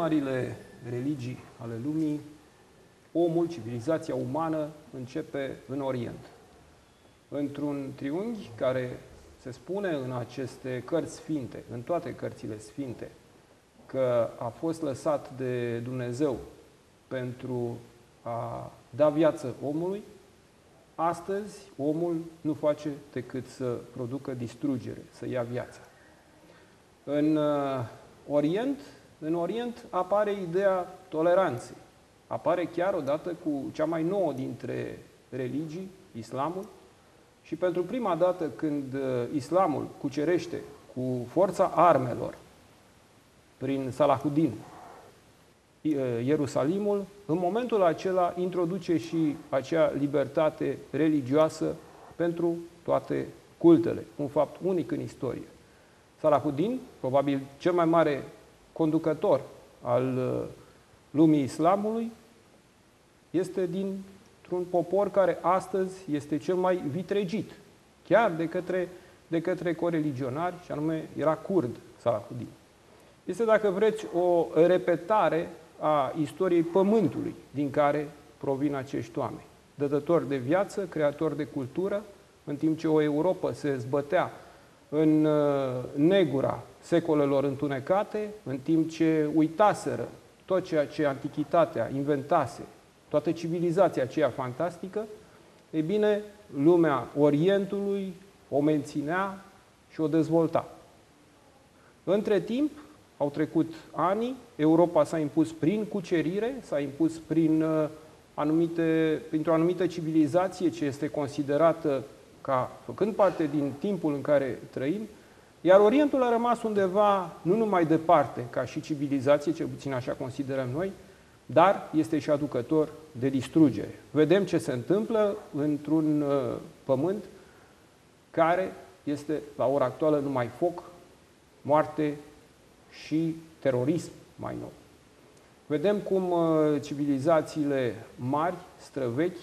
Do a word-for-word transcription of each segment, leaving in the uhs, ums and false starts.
marile religii ale lumii, omul, civilizația umană, începe în Orient. Într-un triunghi care se spune în aceste cărți sfinte, în toate cărțile sfinte, că a fost lăsat de Dumnezeu pentru a da viață omului, astăzi omul nu face decât să producă distrugere, să ia viața. În Orient, în Orient apare ideea toleranței. Apare chiar odată cu cea mai nouă dintre religii, islamul, și pentru prima dată când islamul cucerește cu forța armelor prin Salahuddin Ierusalimul, în momentul acela introduce și acea libertate religioasă pentru toate cultele, un fapt unic în istorie. Salahuddin, probabil cel mai mare conducător al lumii islamului, este dintr-un popor care astăzi este cel mai vitregit, chiar de către, de către coreligionari, și anume era curd Salahuddin. Este, dacă vreți, o repetare a istoriei pământului din care provin acești oameni. Dătători de viață, creatori de cultură, în timp ce o Europa se zbătea în negura secolelor întunecate, în timp ce uitaseră tot ceea ce antichitatea inventase, toată civilizația aceea fantastică, e bine, lumea Orientului o menținea și o dezvolta. Între timp, au trecut ani, Europa s-a impus prin cucerire, s-a impus prin anumite, printr-o anumită civilizație ce este considerată ca făcând parte din timpul în care trăim, iar Orientul a rămas undeva, nu numai departe, ca și civilizație, cel puțin așa considerăm noi, dar este și aducător de distrugere. Vedem ce se întâmplă într-un uh, pământ care este, la ora actuală, numai foc, moarte și terorism mai nou. Vedem cum uh, civilizațiile mari, străvechi,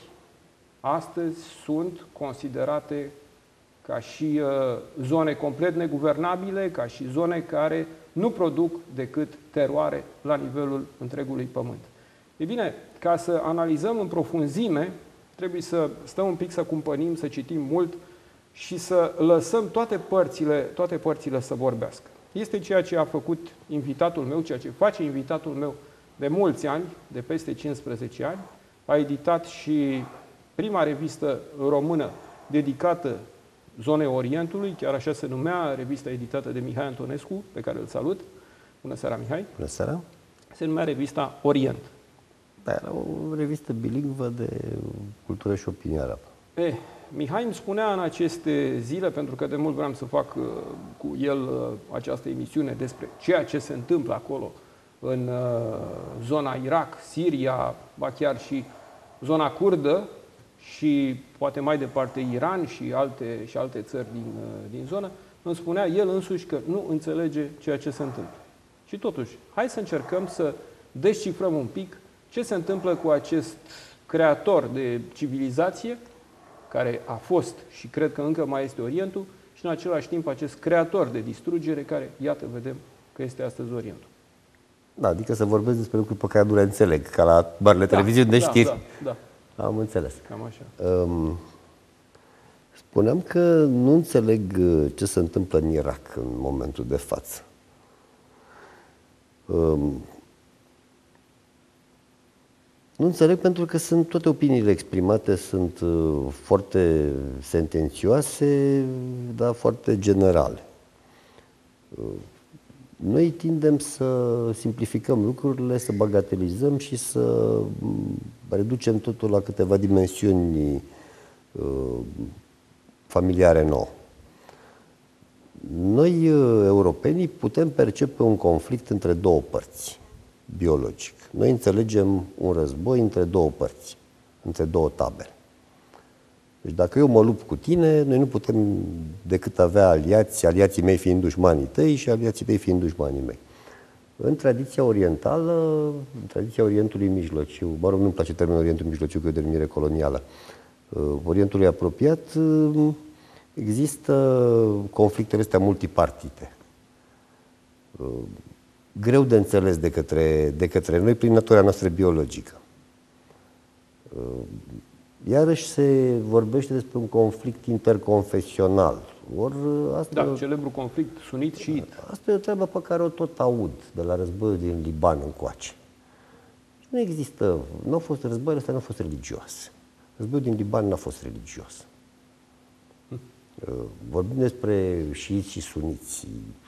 astăzi sunt considerate ca și uh, zone complet neguvernabile, ca și zone care nu produc decât teroare la nivelul întregului pământ. E bine, ca să analizăm în profunzime, trebuie să stăm un pic, să cumpănim, să citim mult și să lăsăm toate părțile, toate părțile să vorbească. Este ceea ce a făcut invitatul meu, ceea ce face invitatul meu de mulți ani, de peste cincisprezece ani. A editat și prima revistă română dedicată zonei Orientului, chiar așa se numea, revista editată de Mihai Antonescu, pe care îl salut. Bună seara, Mihai! Bună seara! Se numea revista Orient. Da, era o revistă bilingvă de cultură și opinie arabă. Eh, Mihai îmi spunea în aceste zile, pentru că de mult vreau să fac uh, cu el uh, această emisiune despre ceea ce se întâmplă acolo, în uh, zona Irak, Siria, ba chiar și zona kurdă și poate mai departe Iran și alte, și alte țări din, uh, din zonă, îmi spunea el însuși că nu înțelege ceea ce se întâmplă. Și totuși, hai să încercăm să descifrăm un pic ce se întâmplă cu acest creator de civilizație, care a fost și cred că încă mai este Orientul, și în același timp acest creator de distrugere, care, iată, vedem că este astăzi Orientul. Da, adică să vorbesc despre lucruri pe care nu le înțeleg, ca la marile da, televiziuni de știri. Da, da. Am înțeles. Cam așa. Um, spuneam că nu înțeleg ce se întâmplă în Irak în momentul de față. Um, Nu înțeleg pentru că sunt toate opiniile exprimate sunt uh, foarte sentențioase, dar foarte generale. Uh, noi tindem să simplificăm lucrurile, să bagatelizăm și să reducem totul la câteva dimensiuni uh, familiare nouă. Noi, uh, europenii, putem percepe un conflict între două părți, biologic. Noi înțelegem un război între două părți, între două tabere. Deci dacă eu mă lupt cu tine, noi nu putem decât avea aliați, aliații mei fiind dușmanii tăi și aliații tăi fiind dușmanii mei. În tradiția orientală, în tradiția Orientului Mijlociu, mă rog, nu-mi place termenul Orientul Mijlociu, că e o denumire colonială, Orientului apropiat, există conflictele astea multipartite. greu de înțeles de către, de către noi prin natura noastră biologică. Iarăși se vorbește despre un conflict interconfesional. Or, asta da, celebrul conflict sunit-șiit. Asta e o treabă pe care o tot aud de la războiul din Liban încoace. Nu există, nu au fost războiile astea, nu au fost religioase. Războiul din Liban n-a fost religios. Hm. Vorbim despre șiiți și suniți.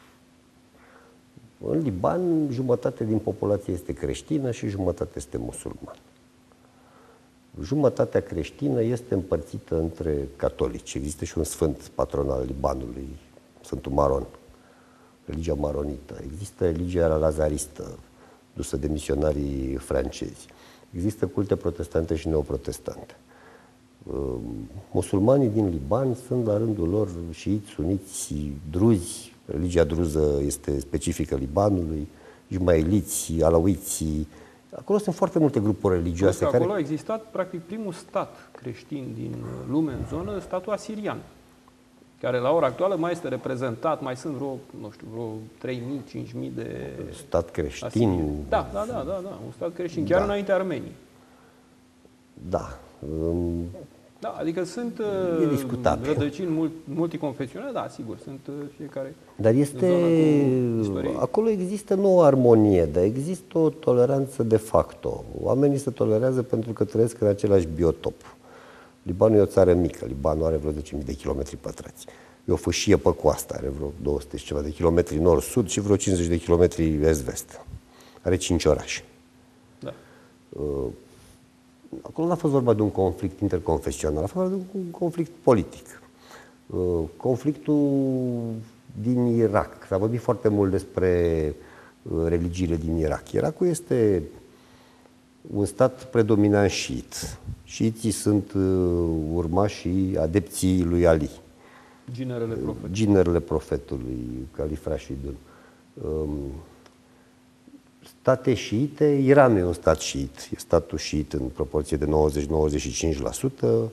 În Liban, jumătate din populație este creștină și jumătate este musulman. Jumătatea creștină este împărțită între catolici. Există și un sfânt patron al Libanului, Sfântul Maron, religia maronită. Există religia lazaristă, dusă de misionarii francezi. Există culte protestante și neoprotestante. Musulmanii din Liban sunt la rândul lor șiiți, suniți, druzi. Religia druză este specifică Libanului, ismailiți, alauiți. Acolo sunt foarte multe grupuri religioase. Acolo care... a existat, practic, primul stat creștin din lume în zonă, statul asirian, care la ora actuală mai este reprezentat, mai sunt vreo, nu știu, vreo trei mii, cinci mii de... Stat creștin. Asirieni. Da, da, da, da, da, un stat creștin, chiar da. Înainte Armeniei. Da. Um... Da, adică sunt rădăcini multiconfesionale, da, sigur, sunt fiecare. Dar este, acolo există nu o armonie, dar există o toleranță de facto. Oamenii se tolerează pentru că trăiesc în același biotop. Libanul e o țară mică, Libanul are vreo zece mii de kilometri pătrați. E o fâșie pe coastă, are vreo două sute și ceva de kilometri nord-sud și vreo cincizeci de kilometri est-vest. Are cinci orașe. Da. Uh, Acolo n-a fost vorba de un conflict interconfesional, a fost vorba de un conflict politic. Conflictul din Irak. S-a vorbit foarte mult despre religiile din Irak. Irakul este un stat predominant șiit. Șiiții sunt urmașii adepții lui Ali. Ginerele profetului. Ginerele profetului, Calif Rashidun. State șiite, Iranul e un stat șiit, e statul șiit în proporție de nouăzeci la nouăzeci și cinci la sută.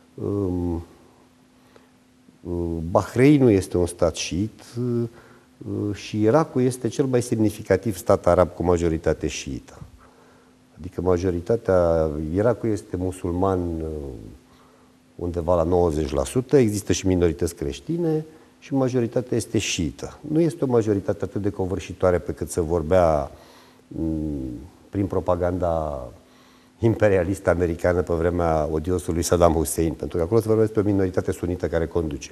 Bahreinul este un stat șiit și Irakul este cel mai semnificativ stat arab cu majoritate șiită. Adică majoritatea, Irakul este musulman undeva la nouăzeci la sută, există și minorități creștine și majoritatea este șiită. Nu este o majoritate atât de covârșitoare pe cât se vorbea prin propaganda imperialistă americană pe vremea odiosului Saddam Hussein, pentru că acolo se vorbește despre o minoritate sunită care conduce.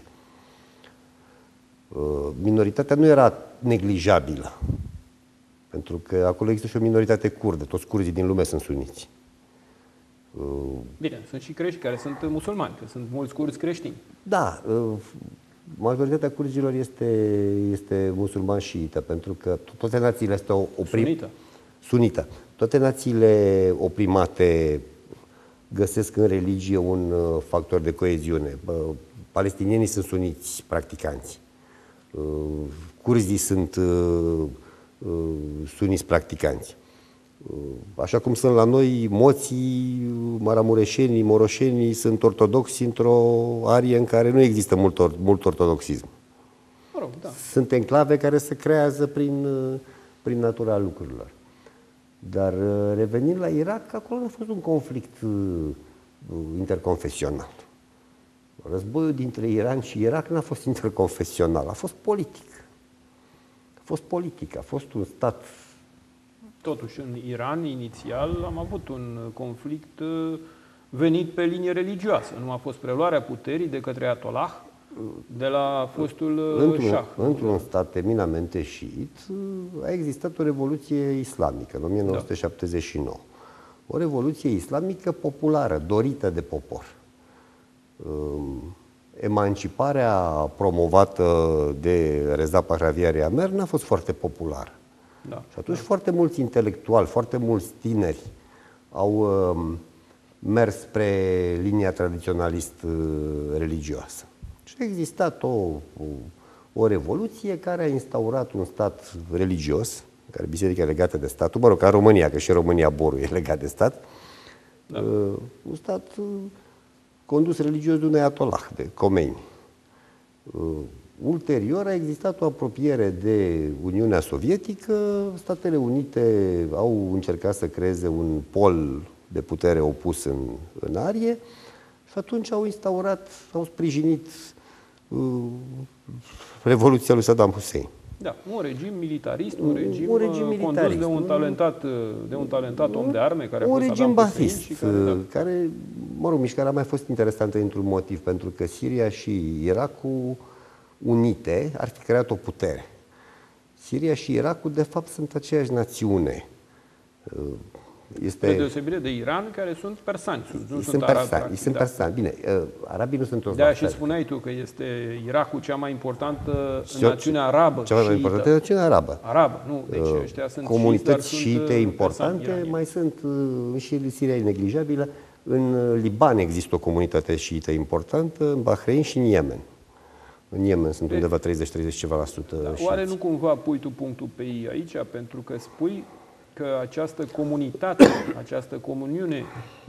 Minoritatea nu era neglijabilă, pentru că acolo există și o minoritate kurdă, toți curzii din lume sunt suniți. Bine, sunt și creștini care sunt musulmani, că sunt mulți curzi creștini. Da, majoritatea curzilor este, este musulman șiită, pentru că toate națiile astea oprim... Sunită. Sunită. Toate națiile oprimate găsesc în religie un factor de coeziune. Palestinienii sunt suniți practicanți. Curzii sunt suniți practicanți. Așa cum sunt la noi moții, maramureșenii, moroșenii sunt ortodoxi într-o arie în care nu există mult, or, mult ortodoxism. Mă rog, da. Sunt enclave care se creează prin, prin natura lucrurilor. Dar revenind la Irak, acolo nu a fost un conflict interconfesional. Războiul dintre Iran și Irak n-a fost interconfesional, a fost politic. A fost politic, a fost un stat... Totuși, în Iran, inițial, am avut un conflict venit pe linie religioasă. Nu a fost preluarea puterii de către Ayatollah de la fostul într-un, șah. Într-un stat eminamente șiit a existat o revoluție islamică în o mie nouă sute șaptezeci și nouă. O revoluție islamică populară, dorită de popor. Emanciparea promovată de Reza Pahlavi Amer n-a fost foarte populară. Da, și atunci da. foarte mulți intelectuali, foarte mulți tineri au uh, mers spre linia tradiționalist-religioasă. Și a existat o, o, o revoluție care a instaurat un stat religios, care biserica e legată de statul, mă rog, ca România, că și România Borul e legat de stat, da. uh, un stat uh, condus religios de un ayatollah, de Khomeini. Uh, ulterior a existat o apropiere de Uniunea Sovietică. Statele Unite au încercat să creeze un pol de putere opus în, în arie și atunci au instaurat, au sprijinit uh, Revoluția lui Saddam Hussein. Da, un regim militarist, un regim, un regim militarist, condus de un talentat, de un talentat om de arme care a un fost regim Saddam Hussein bafist, și care, da. care, mă rog, mișcarea a mai fost interesantă dintr-un motiv, pentru că Siria și Irakul unite ar fi creat o putere. Siria și Irakul, de fapt, sunt aceeași națiune. Este... De deosebire de Iran, care sunt persani, nu sunt, sunt persani, arabi. Practic, sunt da. persani. Bine, arabii nu sunt toți De-aia la fel. și spuneai tu că este Irakul cea mai importantă Ce- națiune arabă. Cea mai șiită. importantă națiune arabă. Arabă, nu. Deci ăștia sunt Comunități șiiți, dar șiite sunt importante, persani mai sunt uh, și Siria e neglijabilă. În uh, Liban există o comunitate șiită importantă, în Bahrain și în Yemen. În Yemen sunt De- undeva treizeci treizeci ceva la sută Da, șiiți. oare nu cumva pui tu punctul pe ei aici? Pentru că spui că această comunitate, această comuniune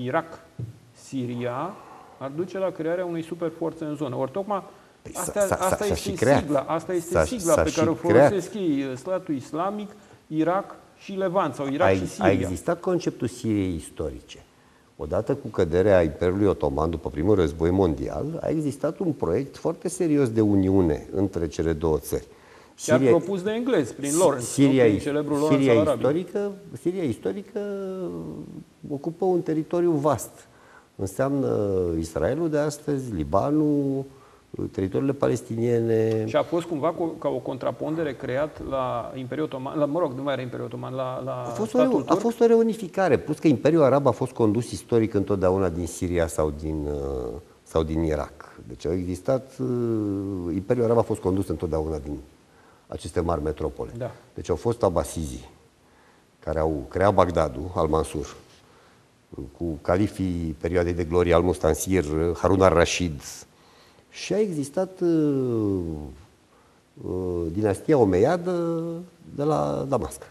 Irak-Siria ar duce la crearea unei superforțe în zonă. Ori tocmai asta, s-a- s-a- asta s-a este și creat. sigla, asta este S-a- sigla s-a pe și care o creat. folosesc ei, statul islamic, Irak și Levant sau Irak A, și a Siria. existat conceptul Siriei istorice. Odată cu căderea Imperiului Otoman după primul război mondial, a existat un proiect foarte serios de uniune între cele două țări. Chiar propus de englezi, prin Lawrence, Siria, nu? Prin celebrul Lawrence Siria al Arabiei. istorică, Siria istorică ocupă un teritoriu vast. Înseamnă Israelul de astăzi, Libanul, teritoriile palestiniene. Și a fost cumva co- ca o contrapondere creat la Imperiul Otoman, la, mă rog, nu mai era Imperiul Otoman, la, la A fost, o, statul a turc. fost o reunificare, plus că Imperiul Arab a fost condus istoric întotdeauna din Siria sau din, uh, sau din Irak. Deci au existat, uh, Imperiul Arab a fost condus întotdeauna din aceste mari metropole. Da. Deci au fost abasizii, care au creat Bagdadul, al-Mansur, cu califii perioadei de glorie al-Mustansir, Harun al-Rashid. Și a existat uh, uh, dinastia omeiadă de la Damasc.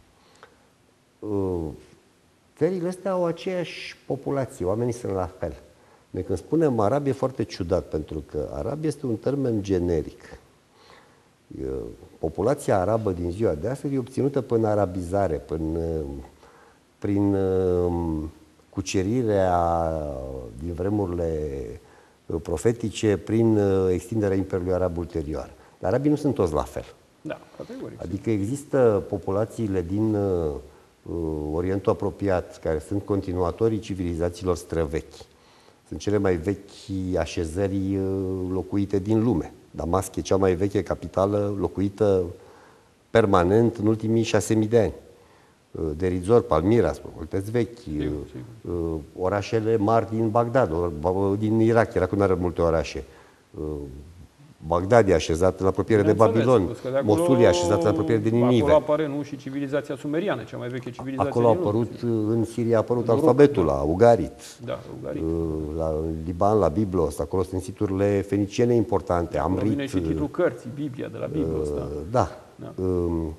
Uh, țările astea au aceeași populație, oamenii sunt la fel. Noi când spunem arab e foarte ciudat, pentru că arab este un termen generic. Uh, populația arabă din ziua de astăzi e obținută prin arabizare, prin, uh, prin uh, cucerirea din vremurile profetice, prin extinderea Imperiului Arab ulterior. Dar arabii nu sunt toți la fel. Da, categoric. Adică există populațiile din uh, Orientul apropiat, care sunt continuatorii civilizațiilor străvechi. Sunt cele mai vechi așezări uh, locuite din lume. Damasc e cea mai veche capitală locuită permanent în ultimii șase mii de ani. Uh, Derizor, Palmyra, spune, vechi, Sigur, sigur. uh, orașele mari din Bagdad, or- din Irak, Irakul nu are multe orașe. Uh, Bagdad e așezat în apropiere de Bineînțeles, Babilon, plus că de acolo- Mosul e așezat în apropiere de Ninive. Acolo apare, nu, și civilizația sumeriană, cea mai veche civilizație Acolo a din lume. apărut, în Siria a apărut Noroc, alfabetul, da. la Ugarit, Da, Ugarit. uh, la Liban, la Biblos, acolo sunt siturile feniciene importante, Acolo Amrit. vine și titlul cărții, Biblia, de la Biblos, da. uh, Da. Da. Um,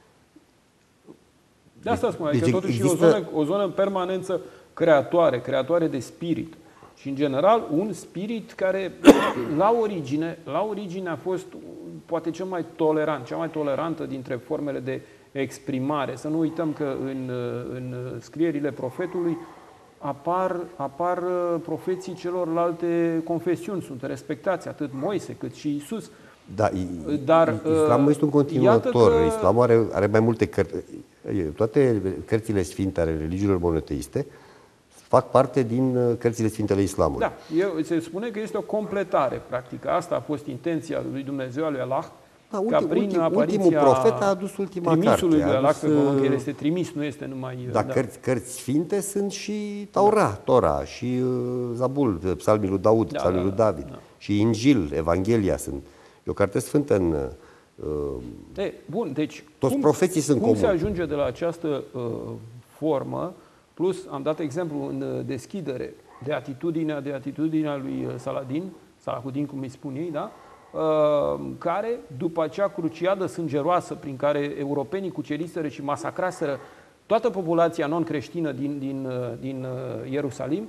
De asta spun, adică deci totuși există- e o zonă, o zonă în permanență creatoare, creatoare de spirit. Și, în general, un spirit care, la origine, la origine a fost poate cel mai tolerant, cea mai tolerantă dintre formele de exprimare. Să nu uităm că în, în scrierile profetului apar, apar profeții celorlalte confesiuni, sunt respectați, atât Moise cât și Isus. Da, i- Dar, islamul este un continuator. iată că- Islamul are, are mai multe cărți. Toate cărțile sfinte ale religiilor monoteiste fac parte din uh, cărțile sfinte ale islamului. Da, eu, se spune că este o completare, practic. Asta a fost intenția lui Dumnezeu, a lui Allah, Da, ca ultim, prin ultim, apariția ultimul profet a adus ultima trimisului carte. lui a Allah, adus, că pământ, că el uh, este trimis, nu este numai... Da, cărți, cărți sfinte sunt și Taura, Tora, și uh, Zabul, psalmii lui Daud, Da, psalmii da, lui da, David, da. și Injil, Evanghelia sunt. E o carte sfântă în... Uh, E, bun, deci Toți cum, profeții sunt cum comuni. se ajunge de la această uh, formă, plus am dat exemplu în uh, deschidere de atitudinea, de atitudinea lui uh, Saladin, Salahuddin, cum îi spun ei, da? Uh, care, după acea cruciadă sângeroasă prin care europenii cuceriseră și masacraseră toată populația non-creștină din, din, uh, din uh, Ierusalim,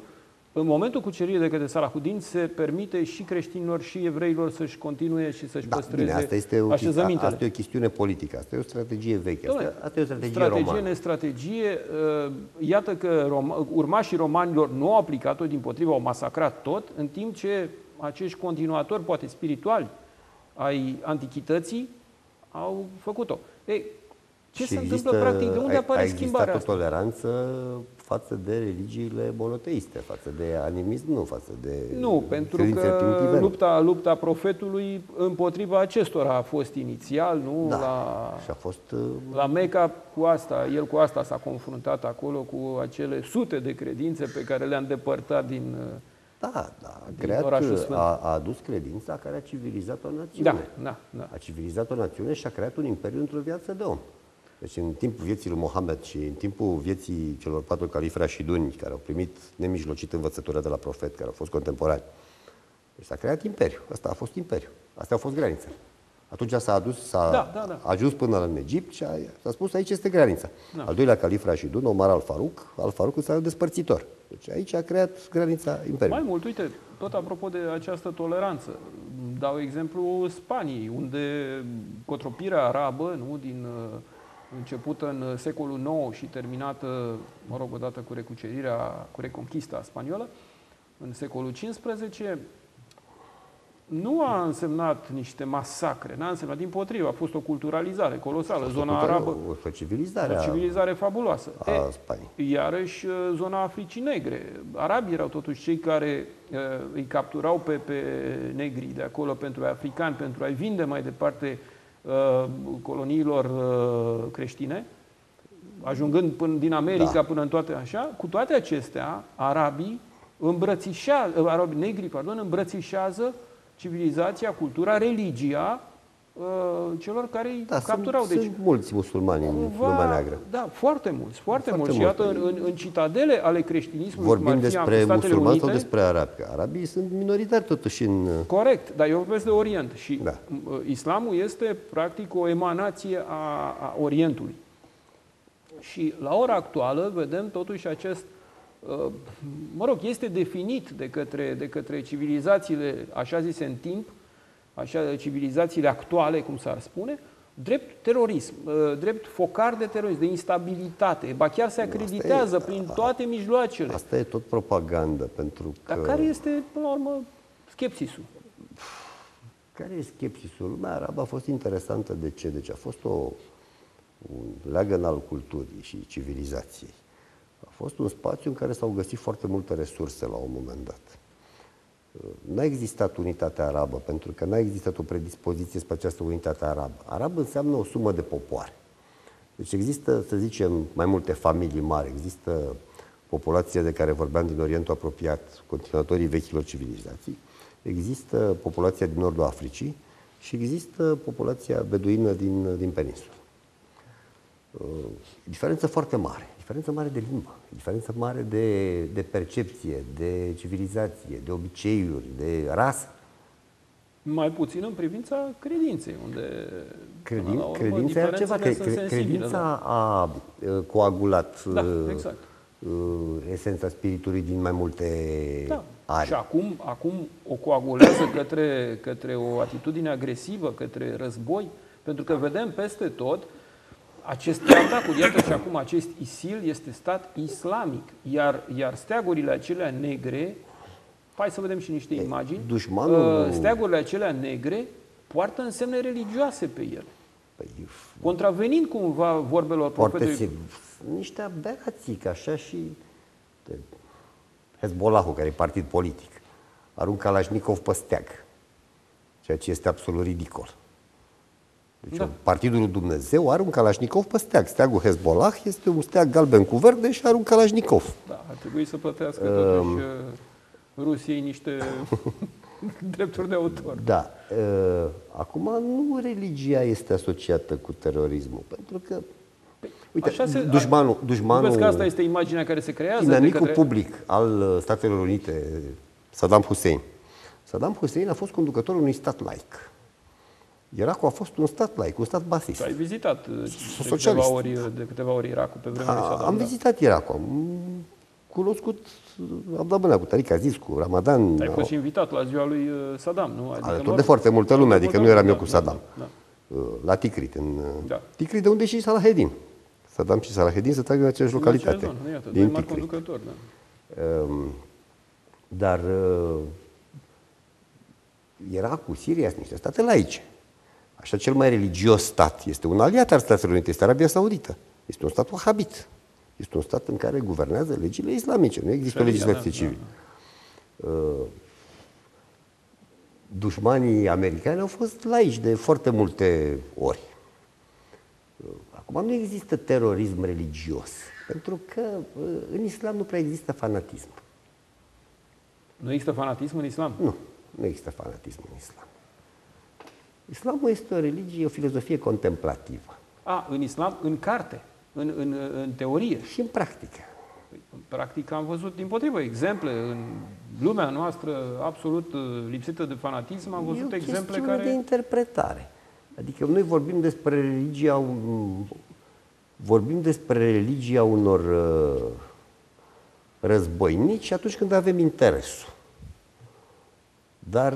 în momentul cuceririi de către Salahuddin se permite și creștinilor și evreilor să-și continue și să-și Da, păstreze bine, asta este o, așezămintele. asta e o chestiune politică, asta e o strategie veche, Doamne, asta, asta e o strategie, strategie, romană. nestrategie, iată că rom- urmașii romanilor nu au aplicat-o, dimpotrivă au masacrat tot, în timp ce acești continuatori, poate spirituali, ai antichității, au făcut-o. Ei, ce Și se există, întâmplă practic? De unde a, apare a schimbarea existat o asta? toleranță față de religiile monoteiste, față de animism, nu, față de Nu, pentru credințele că primitive, nu. lupta, lupta profetului împotriva acestora a fost inițial, nu? Da, La, și a fost... uh, la Meca cu asta, el cu asta s-a confruntat acolo, cu acele sute de credințe pe care le-a îndepărtat din... Da, da, a, din creat, orașul sfânt. a, a adus credința care a civilizat o națiune. Da, da, da. A civilizat o națiune și a creat un imperiu într-o viață de om. Deci în timpul vieții lui Mohamed și în timpul vieții celor patru califi rașiduni care au primit nemijlocit învățătura de la profet, care au fost contemporani, deci s-a creat imperiu. Asta a fost imperiu. Astea au fost granițe. Atunci s-a adus, s-a Da, da, da. ajuns până în Egipt și a, s-a spus aici este granița. Da. Al doilea calif rașidun, Omar al-Faruq, al-Faruq s-a despărțitor. Deci aici a creat granița imperiului. Mai mult, uite, tot apropo de această toleranță, dau exemplu Spaniei, unde cotropirea arabă, nu, din uh, începută în secolul nouă și terminată, mă rog, odată cu recucerirea, cu reconchista spaniolă, în secolul cincisprezece, nu a însemnat niște masacre, n-a însemnat, dimpotrivă, a fost o culturalizare colosală. Zona arabă, o civilizare, o civilizare fabuloasă. a, E, a Spaniei. Iarăși, zona Africii Negre. Arabii erau totuși cei care uh, îi capturau pe, pe negri de acolo pentru africani, pentru a-i vinde mai departe uh, coloniilor uh, creștine, ajungând până din America Da. până în toate așa. Cu toate acestea, arabii îmbrățișează, uh, arabii negri, pardon, îmbrățișează civilizația, cultura, religia uh, celor care îi Da, capturau. sunt, Deci, sunt mulți musulmani în lumea neagră. Da, foarte mulți, foarte, Foarte mulți. Și mulți. iată, în, în citadele ale creștinismului, Vorbim cum ar fi despre Statele musulmani Unite, sau despre arabi? Că arabii sunt minoritari totuși în... corect, dar eu vorbesc de Orient și Da. islamul este practic o emanație a, a Orientului. Și la ora actuală vedem totuși acest, mă rog, este definit de către, de către civilizațiile, așa zise în timp, așa, civilizațiile actuale, cum s-ar spune, drept terorism, drept focar de terorism, de instabilitate. Ba chiar se acreditează e- prin toate mijloacele. Asta e tot propagandă, pentru că... Dar care este, până la urmă, skepsisul? Care e skepsisul? Lumea arabă a fost interesantă. De ce? Deci a fost o, un leagăn al culturii și civilizației. A fost un spațiu în care s-au găsit foarte multe resurse la un moment dat. N-a existat unitatea arabă, pentru că n-a existat o predispoziție spre această unitate arabă. Arab înseamnă o sumă de popoare. Deci există, să zicem, mai multe familii mari, există populația de care vorbeam din Orientul apropiat, continuatorii vechilor civilizații, există populația din nordul Africii și există populația beduină din, din peninsulă. Diferență foarte mare, diferență mare de limbă, diferență mare de, de percepție, de civilizație, de obiceiuri, de rasă. Mai puțin în privința credinței, unde Credin, până la urmă, credința e altceva. diferențele sunt Cre, sensibile, credința a uh, coagulat Da, uh, exact. uh, esența spiritului din mai multe Da. arii. Și acum, acum o coagulează către, către o atitudine agresivă, către război, pentru că vedem peste tot aceste atacuri. Iată și acum acest ISIL este stat islamic, iar, iar steagurile acelea negre, hai să vedem și niște imagini, dușmanul- uh, steagurile acelea negre poartă însemne religioase pe ele, Păi, contravenind cumva vorbelor foarte profetului. sigur. Niște aberații, că așa și de Hezbollahul, care e partid politic, are un Kalashnikov pe steag, ceea ce este absolut ridicol. Deci Da. Partidul lui Dumnezeu are un Kalashnikov pe steag. Steagul Hezbollah este un steag galben cu verde și are un Kalashnikov. Da, ar trebui să plătească totuși uh, Rusiei niște drepturi de autor. Da. Uh, Acum nu religia este asociată cu terorismul, pentru că uite, Așa se- dușmanul, Nu dușmanul vezi că asta este imaginea care se creează? de inamicul către... public al Statelor Unite, Saddam Hussein. Saddam Hussein a fost conducătorul unui stat laic. Irakul a fost un stat laic, un stat basist. Ai vizitat uh, de Socialist. câteva, ori, de câteva ori Irakul pe vremea lui A, Saddam. am da. vizitat Irakul. Am cunoscut, am dat mâna cu Tariq Aziz, cu Ramadan. Ai fost invitat la ziua lui Saddam, nu? Adică, Alături de foarte multă lume, adică nu eram eu cu Saddam. Da, La Tikrit, în da. Tikrit, de unde și Salaheddin. Saddam și Salaheddin se trag în aceeași localitate. În aceeași zonă, din mari Tikrit. conducători, da. Dar era cu Siria, sunt niște state laice. Așa, cel mai religios stat este un aliat al Statelor Unite, este Arabia Saudită. Este un stat wahabit. Este un stat în care guvernează legile islamice. Nu există o legislație civilă. Da, da. Dușmanii americani au fost laici de foarte multe ori. Acum nu există terorism religios, pentru că în islam nu prea există fanatism. Nu există fanatism în islam? Nu, nu există fanatism în islam. Islamul este o religie, o filozofie contemplativă. A, în islam, în carte, în, în, în teorie. Și în practică. În practică am văzut, dimpotrivă, exemple în lumea noastră absolut lipsită de fanatism, am văzut e o exemple care... care... de interpretare. Adică noi vorbim despre religia, vorbim despre religia unor războinici atunci când avem interesul. Dar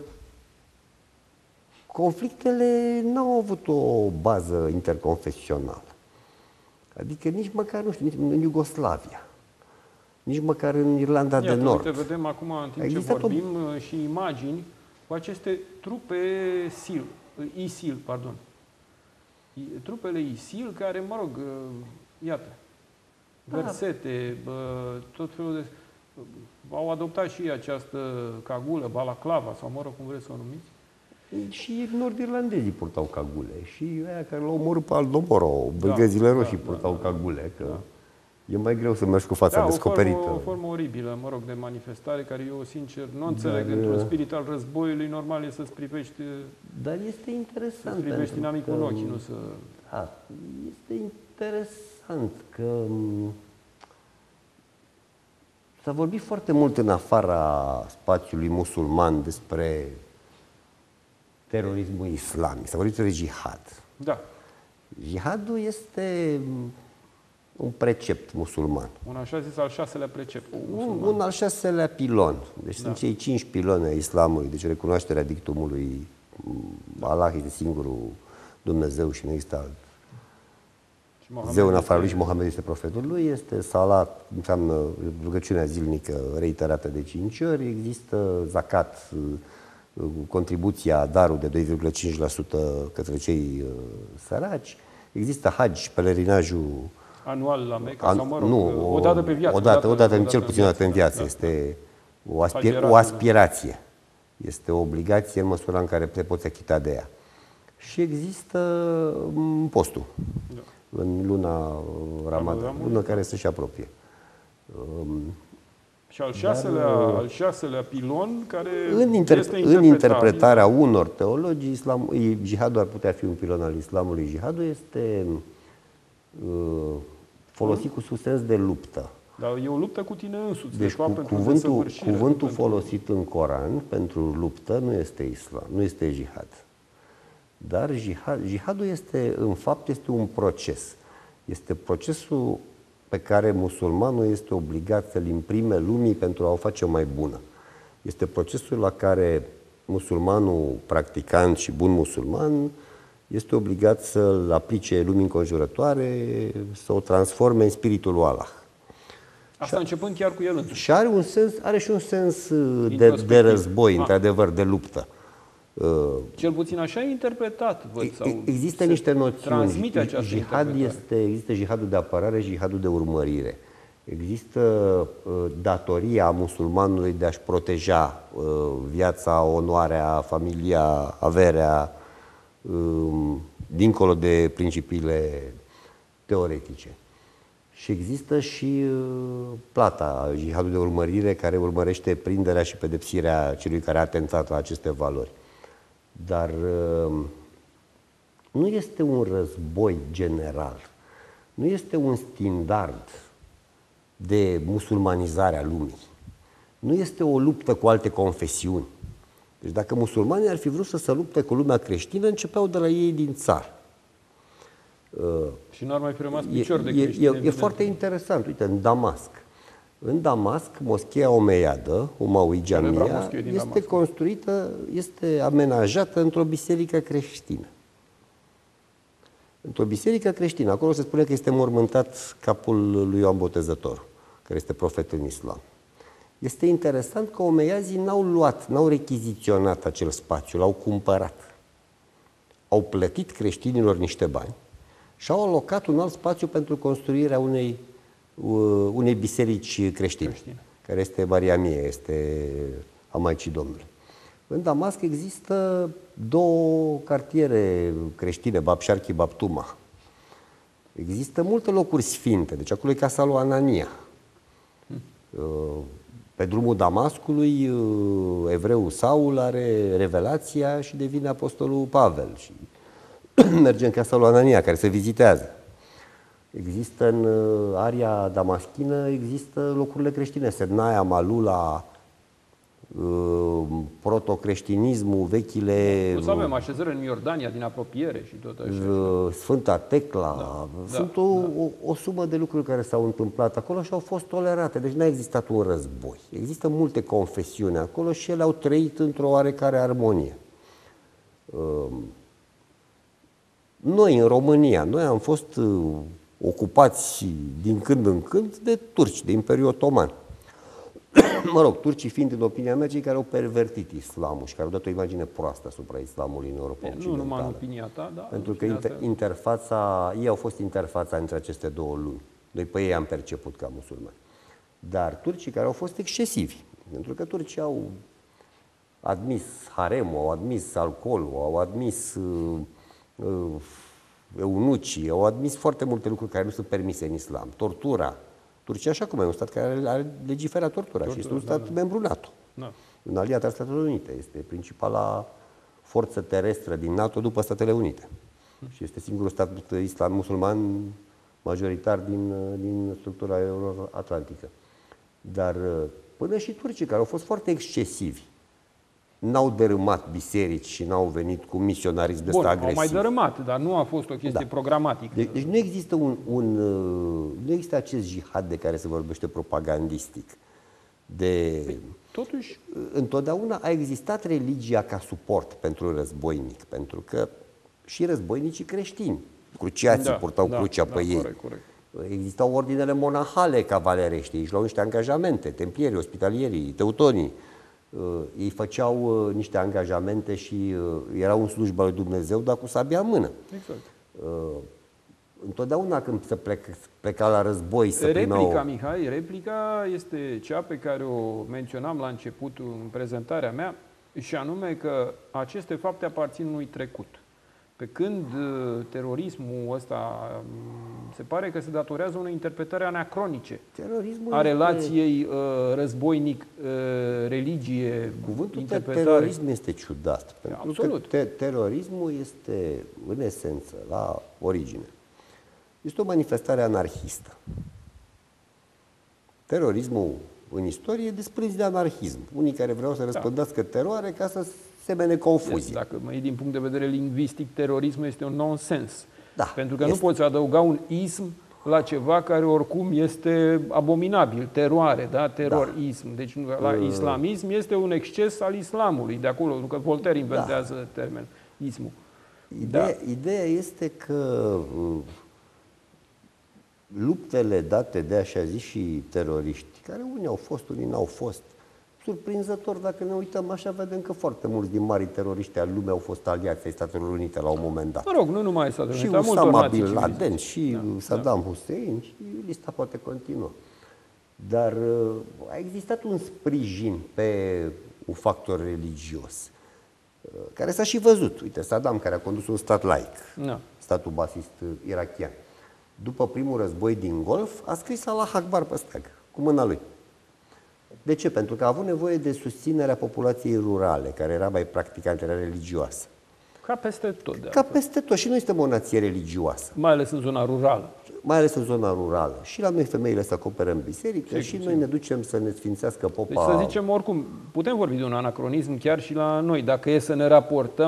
conflictele n-au avut o bază interconfesională. Adică nici măcar, nu știu, nici în Iugoslavia, nici măcar în Irlanda Iată, de Nord. Uite, vedem acum, în timp ce Există vorbim, o... și imagini cu aceste trupe SEAL, ISIL, pardon. Trupele ISIL care, mă rog, iată, versete, tot felul de... Au adoptat și această cagulă, balaclava, sau mă rog, cum vreți să o numiți. Și nord-irlandezii purtau cagule. Și aia care l-au omorât pe Aldomoro, Brigăzile da, Roșii da, purtau da, cagule. Că da. E mai greu să mergi cu fața da, descoperită. O formă, o formă oribilă, mă rog, de manifestare, care eu, sincer, nu înțeleg. Dar, într-un spirit al războiului, normal e să-ți privești... Dar este interesant. Să privești inamicul în ochii, nu să... Da, este interesant că... S-a vorbit foarte mult în afara spațiului musulman despre terorismul islamic. S-a vorbit despre jihad. Da. Jihadul este un precept musulman. Un așa zis al șaselea precept musulman. Un, un al șaselea pilon. Deci da. Sunt cei cinci piloni ai islamului. Deci recunoașterea dictumului Allah este singurul Dumnezeu și nu există alt Zeu în afară lui și Mohamed este profetul lui, este salat, înseamnă rugăciunea zilnică reiterată de cinci ori, există zakat, contribuția, darul de doi virgulă cinci la sută către cei săraci, există hajj, pelerinajul anual la Mecca, an, sau mă rog, nu, o dată pe viață. O dată, o dată, cel puțin o dată în viață, da, este o, aspir, o aspirație, este o obligație în măsura în care te poți achita de ea. Și există postul. Da. În luna Ramadan, luna care se și apropie. Și al șaselea, Dar, al șaselea pilon care în, inter, este în interpretarea unor teologi, islam, jihadul ar putea fi un pilon al islamului. Jihadul este uh, folosit cu sens de luptă. Dar e o luptă cu tine însuți. Deci cu, cuvântul, cuvântul folosit în Coran pentru luptă nu este islam, nu este jihad. Dar jihad, jihadul este, în fapt, este un proces. Este procesul pe care musulmanul este obligat să-l imprime lumii pentru a o face mai bună. Este procesul la care musulmanul practicant și bun musulman este obligat să-l aplice lumii înconjurătoare, să o transforme în spiritul lui Allah. Asta și începând chiar cu el însuși. Și are, un sens, are și un sens de, de război, într-adevăr, de luptă. Cel puțin așa e interpretat. Văd, sau există niște noțiuni. Transmite această jihad este, există jihadul de apărare și jihadul de urmărire. Există uh, datoria musulmanului de a-și proteja uh, viața, onoarea, familia, averea, uh, dincolo de principiile teoretice. Și există și uh, plata, jihadul de urmărire, care urmărește prinderea și pedepsirea celui care a atentat la aceste valori. Dar uh, nu este un război general, nu este un standard de musulmanizare a lumii, nu este o luptă cu alte confesiuni. Deci dacă musulmanii ar fi vrut să se lupte cu lumea creștină, începeau de la ei din țară. Uh, și nu ar mai fi rămas picior de creștini. E, e, e evident. foarte interesant. Uite, în Damasc, În Damasc, moscheea Omeiadă, Umaui Jamia, este Damasc. construită, este amenajată într-o biserică creștină. Într-o biserică creștină. Acolo se spune că este mormântat capul lui Ioan Botezătorul, care este profet în islam. Este interesant că omeiazii n-au luat, n-au rechiziționat acel spațiu, l-au cumpărat. Au plătit creștinilor niște bani și au alocat un alt spațiu pentru construirea unei, uh, unei biserici creștine, creștine, care este Maria Mie, este a Maicii Domnului. În Damasc există două cartiere creștine, Bab Sharki, Bab Tuma. Există multe locuri sfinte, deci acolo e casa lui Anania. Pe drumul Damascului, evreul Saul are revelația și devine apostolul Pavel și merge în casa lui Anania, care se vizitează. Există în aria damaschină, există locurile creștine, Sednaia, Malula, protocreștinismul, vechile... O să avem așezări în Iordania, din apropiere și tot așa. Sfânta Tecla. Da, Sunt da, o, da. O, o sumă de lucruri care s-au întâmplat acolo și au fost tolerate. Deci n-a existat un război. Există multe confesiuni acolo și ele au trăit într-o oarecare armonie. Noi, în România, noi am fost ocupați din când în când de turci, de Imperiul Otoman. Mă rog, turcii fiind, în opinia mea, cei care au pervertit islamul și care au dat o imagine proastă asupra islamului în Europa Occidentală. Nu numai în opinia ta, da. Pentru că inter, interfața, ei au fost interfața între aceste două lumi. Noi pe ei am perceput ca musulmani. Dar turcii care au fost excesivi, pentru că turcii au admis haremul, au admis alcoolul, au admis uh, uh, eunucii, au admis foarte multe lucruri care nu sunt permise în islam. Tortura. Turcia, așa cum e un stat care are legifera tortura, tortura și este un stat da, da. membru NATO. Da. Un aliat al Statelor Unite. Este principala forță terestră din NATO după Statele Unite. Hmm. Și este singurul stat islam musulman majoritar din, din structura euroatlantică. Dar până și turcii, care au fost foarte excesivi, n-au dărâmat biserici și n-au venit cu misionarism de ăsta agresiv. Au mai dărâmat, dar nu a fost o chestie da. programatică. Deci, deci nu există un, un nu există acest jihad de care se vorbește propagandistic. De păi, totuși, întotdeauna a existat religia ca suport pentru războinic, pentru că și războinicii creștini, cruciații da, purtau da, crucea da, pe da, ei. Corect, corect. Existau ordinele monahale cavalerești, își luau niște angajamente, templierii, ospitalierii, teutonii. Ei făceau niște angajamente și erau în slujba lui Dumnezeu, dar cu sabia în mână. Exact. Întotdeauna când se pleca, pleca la război să Replica, primeau... Mihai, replica este cea pe care o menționam la început în prezentarea mea, și anume că aceste fapte aparțin unui trecut. Pe când terorismul ăsta se pare că se datorează unei interpretări anacronice Terorismul a relației este... războinic-religie. Cuvântul terorism este ciudat. Pentru Absolut. că te terorismul este, în esență, la origine, este o manifestare anarhistă. Terorismul în istorie e desprins de anarhism. Unii care vreau să răspândească da. teroare ca să semene confuzie. Dacă mă iei din punct de vedere lingvistic, terorismul este un nonsens. Da, Pentru că este. nu poți adăuga un ism la ceva care oricum este abominabil. Teroare, da? Terorism. Da. Deci la islamism este un exces al islamului. De acolo, că Voltaire inventează da. termenul ismul. Ideea, da. ideea este că luptele date de așa zis și teroriști, care unii au fost, unii n-au fost, surprinzător, dacă ne uităm așa, vedem că foarte mulți din marii teroriști al lumii au fost aliați ai Statelor Unite la un moment dat. Mă rog, nu numai Statele Unite, și Osama Bin Laden, și da, Saddam da. Hussein, și lista poate continua. Dar a existat un sprijin pe un factor religios, care s-a și văzut. Uite, Saddam, care a condus un stat laic, da. statul basist irachian, după primul război din Golf, a scris Allah Akbar pe steag, cu mâna lui. De ce? Pentru că a avut nevoie de susținerea populației rurale, care era mai practicantă, era religioasă. Ca peste tot. De Ca peste tot. Și noi suntem o nație religioasă. Mai ales în zona rurală. Mai ales în zona rurală. Și la noi femeile se acoperă în biserică sigur, și noi sigur. ne ducem să ne sfințească popa. Deci să zicem, oricum, putem vorbi de un anacronism chiar și la noi, dacă e să ne raportăm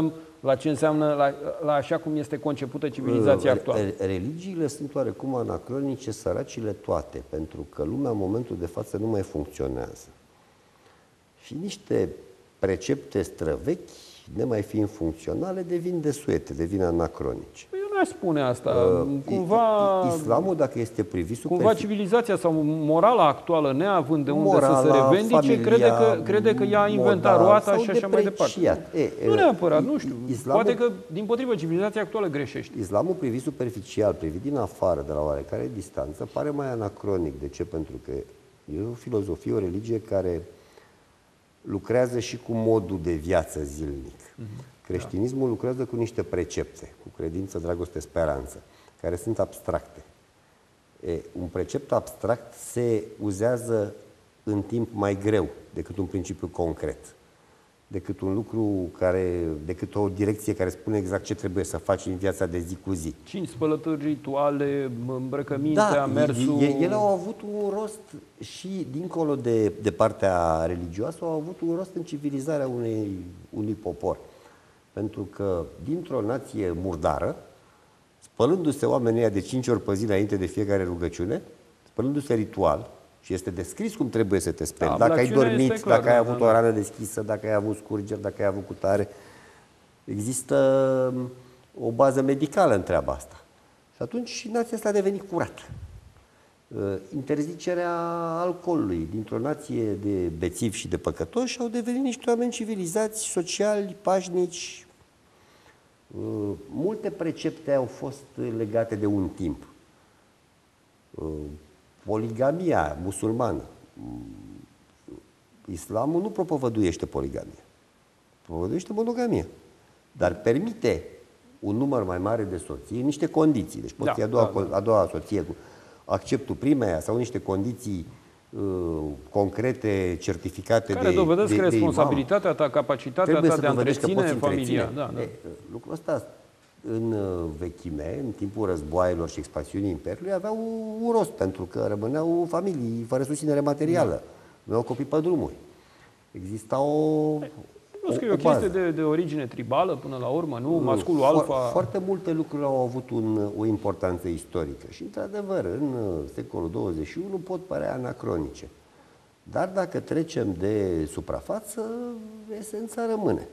la ce înseamnă, la, la așa cum este concepută civilizația actuală. Religiile sunt oarecum anacronice, săracile toate, pentru că lumea în momentul de față nu mai funcționează. Și niște precepte străvechi, nemai fiind funcționale, devin desuete, devin anacronice. Eu nu aș spune asta. Uh, cumva, islamul, dacă este privit cumva superfic... civilizația sau morala actuală, neavând de unde morala, să se revendice, familia, crede că, crede că ea a inventat roata și așa mai departe. E, nu neapărat, nu știu. Islamul, Poate că, din potrivă, civilizația actuală greșește. Islamul privit superficial, privit din afară, de la oarecare distanță, pare mai anacronic. De ce? Pentru că e o filozofie, o religie care lucrează și cu modul de viață zilnic. Uh-huh. Creștinismul da. lucrează cu niște precepte, cu credință, dragoste, speranță, care sunt abstracte. E, un precept abstract se uzează în timp mai greu decât un principiu concret, decât un lucru care, decât o direcție care spune exact ce trebuie să faci în viața de zi cu zi. Cinci spălături rituale, îmbrăcămintea, da, mersul... ele au avut un rost și dincolo de, de partea religioasă, au avut un rost în civilizarea unei, unui popor. Pentru că dintr-o nație murdară, spălându-se oamenii ăia de cinci ori pe zi înainte de fiecare rugăciune, spălându-se ritual, și este descris cum trebuie să te speli, da, dacă ai dormit, clar, dacă ai avut da, o rană deschisă, dacă ai avut scurgeri, dacă ai avut cutare, există o bază medicală în treaba asta. Și atunci nația asta a devenit curată. Interzicerea alcoolului dintr-o nație de bețivi și de păcătoși au devenit niște oameni civilizați, sociali, pașnici. Multe precepte au fost legate de un timp. Poligamia musulmană. Islamul nu propovăduiește poligamia. Propovăduiește monogamia. Dar permite un număr mai mare de soții în niște condiții. Deci poți da, a, doua, da, da. a doua soție cu acceptul primeia sau niște condiții uh, concrete, certificate care de dovedesc de, de responsabilitatea imam. ta, capacitatea ta de a întreține familia. Da, da. E, lucrul ăsta în vechime, în timpul războaielor și expansiunii Imperiului, aveau un rost, pentru că rămâneau familii fără susținere materială. Da. Nu au copii pe drumuri. Exista o... Nu că e o, o chestie de, de origine tribală până la urmă, nu? Masculul Fo alfa... Foarte multe lucruri au avut un, o importanță istorică și, într-adevăr, în secolul douăzeci și unu pot părea anacronice. Dar dacă trecem de suprafață, esența rămâne.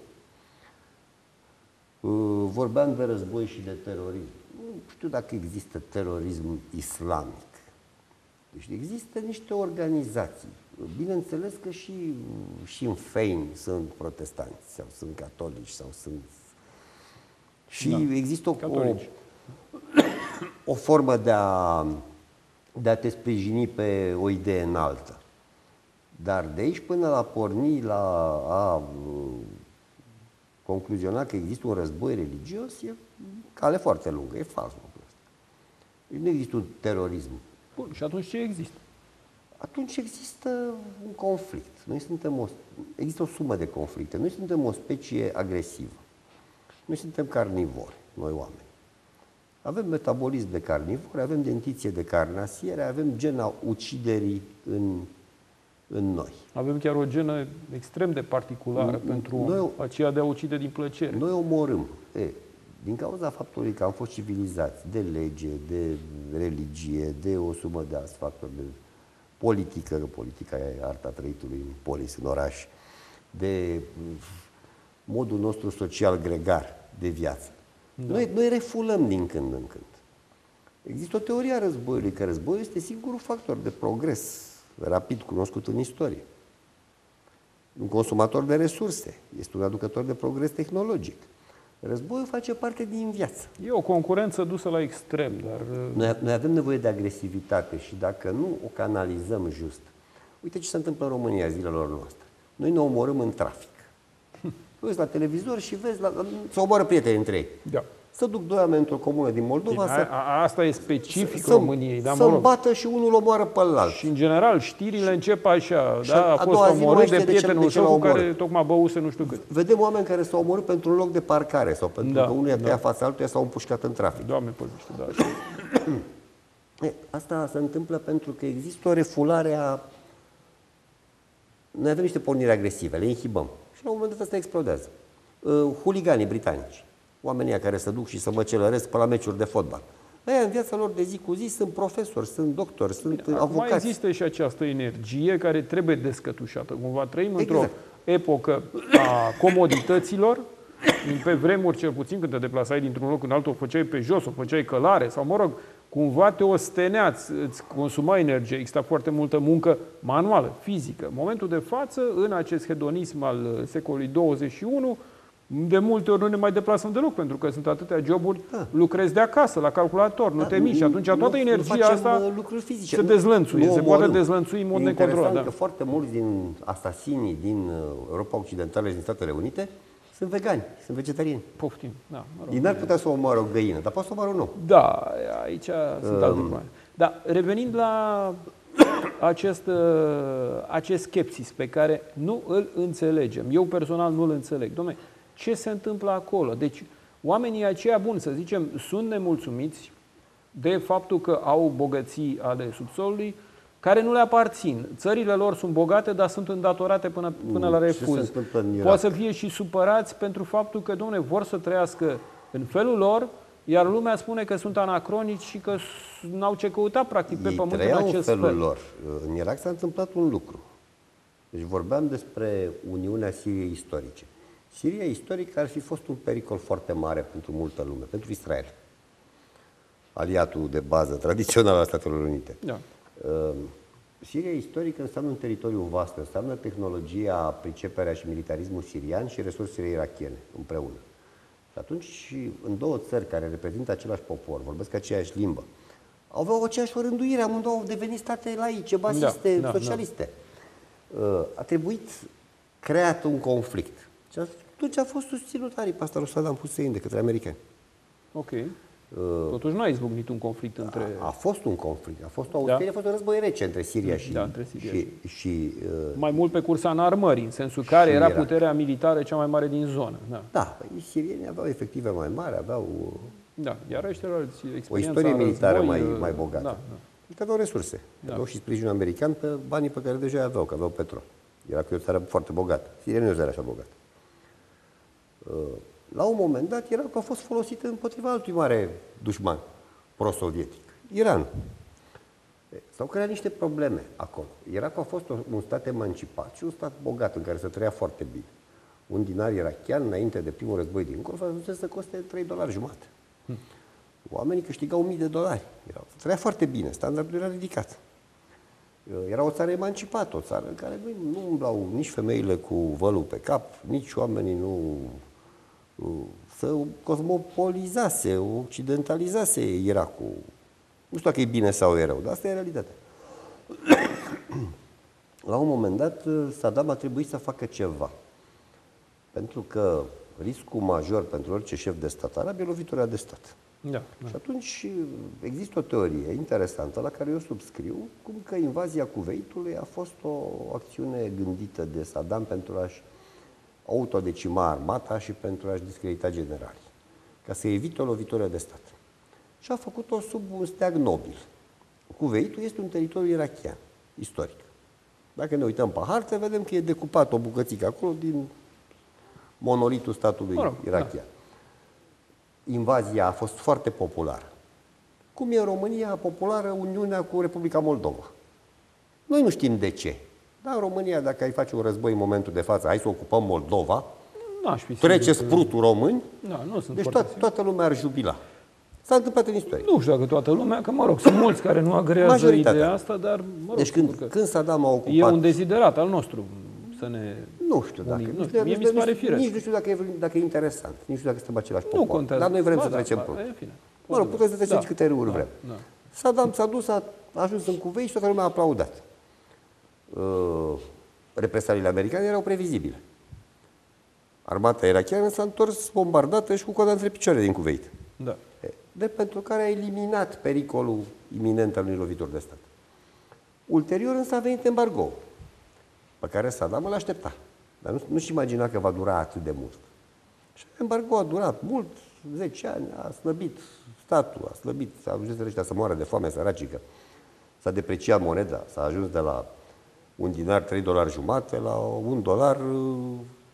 Vorbeam de război și de terorism. Nu știu dacă există terorism islamic. Deci există niște organizații. Bineînțeles că și, și în Fein sunt protestanți sau sunt catolici sau sunt... Și da, există o, o, o formă de a, de a te sprijini pe o idee înaltă. Dar de aici până la porni, la a concluziona că există un război religios, e cale foarte lungă, e fals lucrul ăsta. Nu există un terorism. Bun, și atunci ce există? Atunci există un conflict. Noi suntem o, există o sumă de conflicte. Noi suntem o specie agresivă. Noi suntem carnivori, noi oameni. Avem metabolism de carnivori, avem dentiție de carnasiere, avem gena uciderii în, în noi. Avem chiar o genă extrem de particulară noi, pentru noi, aceea de a ucide din plăcere. Noi omorâm. E, din cauza faptului că am fost civilizați de lege, de religie, de o sumă de alți factori, de politică, că politica e arta trăitului în polis, în oraș, de modul nostru social gregar de viață. Da. Noi, noi refulăm din când în când. Există o teorie a războiului, că războiul este singurul factor de progres rapid cunoscut în istorie. Un consumator de resurse, este un aducător de progres tehnologic. Războiul face parte din viață. E o concurență dusă la extrem, dar... Noi, noi avem nevoie de agresivitate și dacă nu o canalizăm just... Uite ce se întâmplă în România zilelor noastre. Noi ne omorâm în trafic. Uiți la televizor și vezi, la, să omoară prieteni între ei. Da. Să duc doi oameni într-o comună din Moldova Bine, să... A, asta e specific să, României. Dar să-mi bată și unul omoară pe alt. Și în general știrile și, încep așa. Da, a fost omorât de prietenul său cu care tocmai băuse nu știu cât. Vedem oameni care s-au omorât pentru un loc de parcare sau pentru da, că unul i-a da. tăiat fața altuia sau împușcat în trafic. Doamne păziște, da. E, asta se întâmplă pentru că există o refulare a... Noi avem niște porniri agresive, le inhibăm. Și la un moment dat asta explodează. Uh, huliganii britanici, oamenii care se duc și să măcelăresc pe la meciuri de fotbal. Aia în viața lor de zi cu zi sunt profesori, sunt doctori, sunt Bine, avocați. Acum există și această energie care trebuie descătușată. Cumva trăim Exact. într-o epocă a comodităților. Pe vremuri, cel puțin, când te deplasai dintr-un loc în altul, o făceai pe jos, o făceai călare, sau, mă rog, cumva te osteneați, îți consuma energie, exista foarte multă muncă manuală, fizică. În momentul de față, în acest hedonism al secolului douăzeci și unu, de multe ori nu ne mai deplasăm deloc, pentru că sunt atâtea joburi, da. Lucrezi de acasă, la calculator, nu da, te miști. Și atunci toată nu, energia nu asta lucruri fizice. Se dezlănțuie, nu, se poate dezlănțui în mod necontrolat. E interesant da. că foarte mulți din asasinii din Europa Occidentală și din Statele Unite sunt vegani, sunt vegetariani. Poftim, da. Mă rog, Ei n-ar putea să o omoară o găină, dar poate să o omoară un om. Da, aici um. sunt alte probleme. Da, revenind la acest, acest skepsis pe care nu îl înțelegem. Eu personal nu îl înțeleg. Dom'le, ce se întâmplă acolo? Deci, oamenii aceia buni, să zicem, sunt nemulțumiți de faptul că au bogății ale subsolului care nu le aparțin. Țările lor sunt bogate, dar sunt îndatorate până, până la refuz. Poate să fie și supărați pentru faptul că, dom'le, vor să trăiască în felul lor, iar lumea spune că sunt anacronici și că n-au ce căuta, practic, pe Ei pământ în acest în felul fel. lor. În Irak s-a întâmplat un lucru. Deci vorbeam despre Uniunea Siriei istorice. Siria istorică ar fi fost un pericol foarte mare pentru multă lume, pentru Israel. Aliatul de bază tradițional al Statelor Unite. Da. Uh, Siria istorică înseamnă un teritoriu vast, înseamnă tehnologia, priceperea și militarismul sirian și resursele irakiene împreună. Și atunci, în două țări care reprezintă același popor, vorbesc aceeași limbă, aveau aceeași orânduire, amândouă au devenit state laice, basiste, da, da, socialiste. Da. Uh, a trebuit creat un conflict. Și atunci a fost susținut aripa asta lui Saddam Hussein de către americani. Ok. Totuși nu a izbucnit un conflict între... A, a fost un conflict. A fost, o, da? a fost un război rece între Siria și... Da, între Siria și, și uh, mai mult pe cursa în armării, în sensul care era Irak. Puterea militară cea mai mare din zonă. Da, da, sirienii aveau efective mai mari, aveau... Da, iar ăștia o istorie militară război, mai, mai bogată. Da, da. Că aveau resurse. Da. Aveau și sprijinul american pe banii pe care deja aveau, că aveau petrol. Era o țară foarte bogată. Siria nu e o țară așa bogată. Uh, La un moment dat, Irakul a fost folosit împotriva altui mare dușman pro-sovietic, Iranul. S-au creat niște probleme acolo. Irakul a fost un stat emancipat și un stat bogat în care se trăia foarte bine. Un dinar irakian, înainte de primul război din Golf, ajungea să coste trei dolari jumate. Oamenii câștigau mii de dolari. Era, trăia foarte bine, standardul era ridicat. Era o țară emancipată, o țară în care nu, nu umblau nici femeile cu vălul pe cap, nici oamenii nu... să cosmopolizase, occidentalizase Irakul. Nu știu dacă e bine sau e rău, dar asta e realitatea. La un moment dat, Saddam a trebuit să facă ceva. Pentru că riscul major pentru orice șef de stat arab e lovitura de stat. Da, da. Și atunci există o teorie interesantă la care eu subscriu, cum că invazia Kuwaitului a fost o acțiune gândită de Saddam pentru a-și autodecima armata și pentru a-și discredita generalii, ca să evite o lovitură de stat. Și a făcut-o sub un steag nobil. Kuwaitul este un teritoriu irakian, istoric. Dacă ne uităm pe hartă, vedem că e decupat o bucățică acolo din monolitul statului mă rog, irakian. Da. Invazia a fost foarte populară. Cum e în România populară Uniunea cu Republica Moldova? Noi nu știm de ce. Dar în România, dacă ai face un război în momentul de față, hai să ocupăm Moldova, trece sprutul români, da, nu sunt deci toată, toată lumea ar jubila. S-a întâmplat în istorie. Nu știu dacă toată lumea, că mă rog, sunt mulți care nu agrează ideea asta, dar mă rog, deci când, când Saddam a ocupat... E un deziderat al nostru să ne... Nu știu dacă... Nu știu, mie mi se pare firesc. Nici nu știu dacă e, dacă e interesant, nici nu știu dacă suntem același popor. Nu contează. Dar noi vrem ba, să da, trecem ba, prut. e fine. Mă rog, puteți să treceți da, câte râuri da, vrem. Da. Saddam s-a dus, a ajuns în Kuwait și toată lumea a aplaudat. Uh, represaliile americane erau previzibile. Armata irakiană s-a întors bombardată și cu coada între picioare din Kuwait. Da. De pentru care a eliminat pericolul iminent al unui lovituri de stat. Ulterior însă a venit embargo, pe care Saddam îl aștepta. Dar nu, nu-și imagina că va dura atât de mult. Și embargo a durat mult, zece ani, a slăbit statul, a slăbit, s-a ajuns ăștia să moară de foame săracică. S-a depreciat moneda, s-a ajuns de la un dinar, trei dolari jumate, la un dolar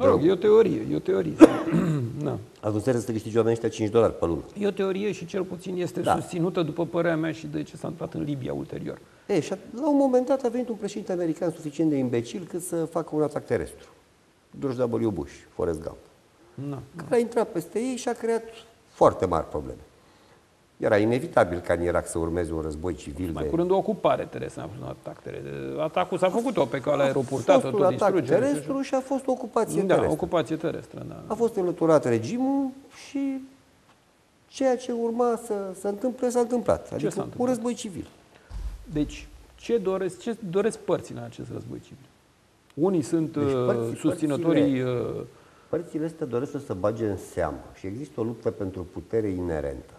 Mă rog, e o teorie, e o teorie. Da. Atunci trebuie să câștigi oamenii ăștia cinci dolari pe lună. E o teorie și cel puțin este Da. susținută, după părerea mea, și de ce s-a întâmplat în Libia ulterior. E, și la un moment dat a venit un președinte american suficient de imbecil cât să facă un atac terestru. George W. Bush, Forrest Gump. Da. Care a intrat peste ei și a creat foarte mari probleme. Era inevitabil ca în Irak să urmeze un război civil. Mai de... curând o ocupare terestră, a fost un atac terestră. Atacul s-a făcut-o pe calea A aeroportată, fost un tot atac distrugere. terestru și a fost o ocupație Da, terestră. ocupație terestră, da. A fost înlăturat regimul și ceea ce urma să se întâmple s-a întâmplat. Adică s-a un întâmplat? război civil. Deci, ce doresc, ce doresc părțile în acest război civil? Unii sunt Deci, uh, părți- susținătorii... părțile- uh, Părțile astea doresc să se bage în seamă și există o luptă pentru putere inerentă.